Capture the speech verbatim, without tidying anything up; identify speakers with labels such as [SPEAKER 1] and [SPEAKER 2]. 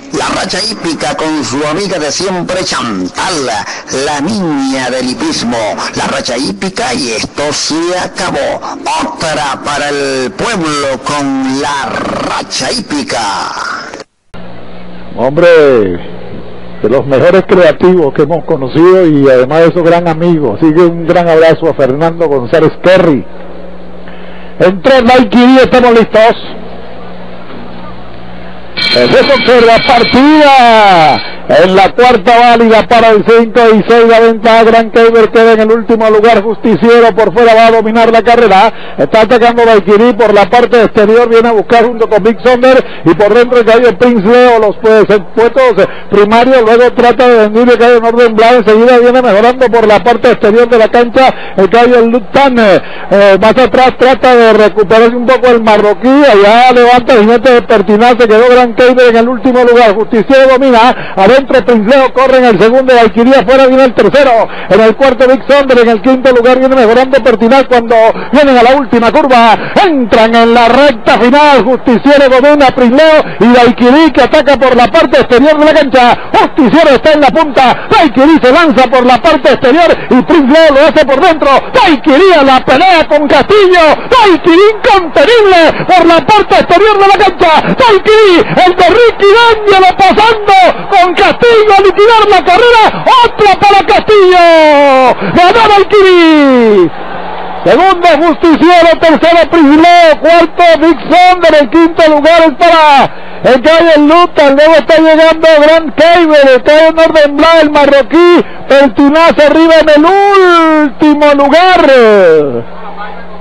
[SPEAKER 1] La racha hípica con su amiga de siempre Chantal, la niña del hipismo. La racha hípica y esto se acabó. Otra para el pueblo con la racha hípica.
[SPEAKER 2] Hombre, de los mejores creativos que hemos conocido y además de eso gran amigo. Sigue un gran abrazo a Fernando González Terry. Entró Valkyrie, estamos listos. Se observa partida en la cuarta válida para el cinco y seis, la ventaja. Gran Keiber queda en el último lugar. Justiciero por fuera va a dominar la carrera. Está atacando Valkyrie por la parte exterior, viene a buscar junto con Big Thunder y por dentro el caballo Prince Leo, los pues, puestos primarios. Luego trata de venir el caballo Northern Blade, enseguida viene mejorando por la parte exterior de la cancha el caballo Lutan. Eh, más atrás trata de recuperarse un poco el marroquí, allá levanta el jinete de Pertinace, quedó Gran Keiber en el último lugar. Justiciero domina, adentro Prince Leo corre en el segundo, Valkyrie afuera viene el tercero, en el cuarto Big Thunder, en el quinto lugar viene mejorando Pertinace. Cuando vienen a la última curva, entran en la recta final, Justiciero domina, Prince Leo y Valkyrie que ataca por la parte exterior de la cancha. Justiciero está en la punta, Valkyrie se lanza por la parte exterior y Prince Leo lo hace por dentro. Valkyrie a la pelea con Castillo, Valkyrie incontenible por la parte exterior de la cancha. Valkyrie, el de Ricky D'Angelo pasando con Castillo a liquidar la carrera. Otra para Castillo, ganó Valkyrie. Segundo Justiciero, tercero Prince Leo, cuarto Big Thunder, el quinto lugar es para el caballo Lutan. Luego está llegando Gran Keiber, el caballo Northern Blade, el marroquí, Pertinace arriba en el último lugar.